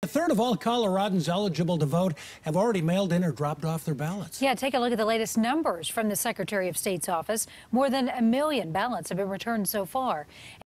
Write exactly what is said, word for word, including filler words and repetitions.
A third of all Coloradans eligible to vote have already mailed in or dropped off their ballots. Yeah, take a look at the latest numbers from the Secretary of State's office. More than a million ballots have been returned so far.